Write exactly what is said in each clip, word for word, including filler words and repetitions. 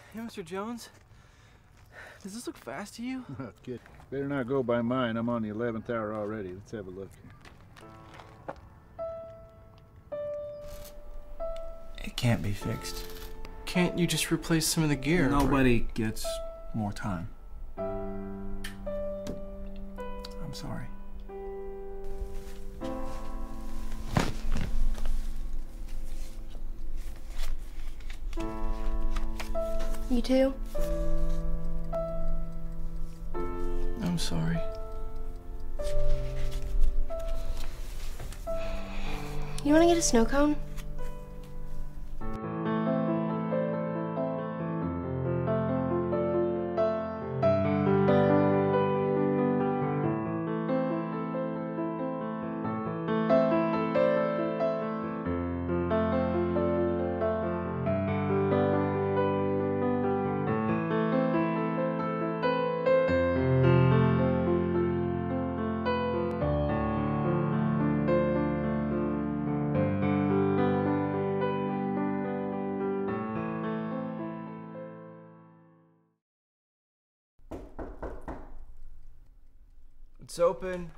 Hey, Mister Jones. Does this look fast to you? Good. Better not go by mine. I'm on the eleventh hour already. Let's have a look. It can't be fixed. Can't you just replace some of the gear? Nobody gets more time. I'm sorry. You too? I'm sorry. You want to get a snow cone? It's open.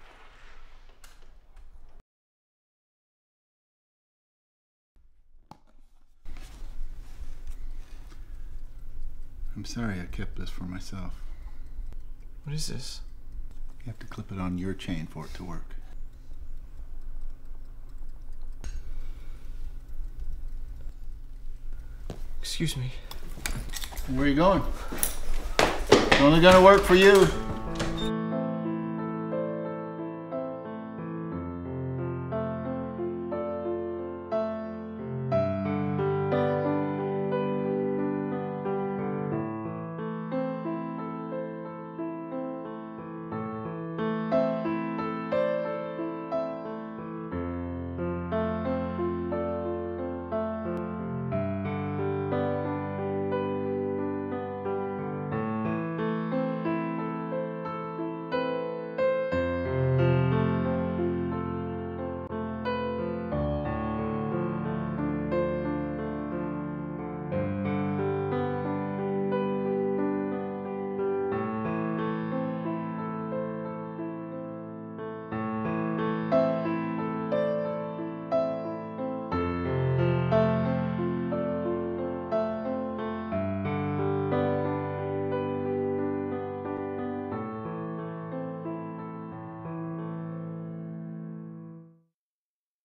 I'm sorry I kept this for myself. What is this? You have to clip it on your chain for it to work. Excuse me. Where are you going? It's only gonna work for you.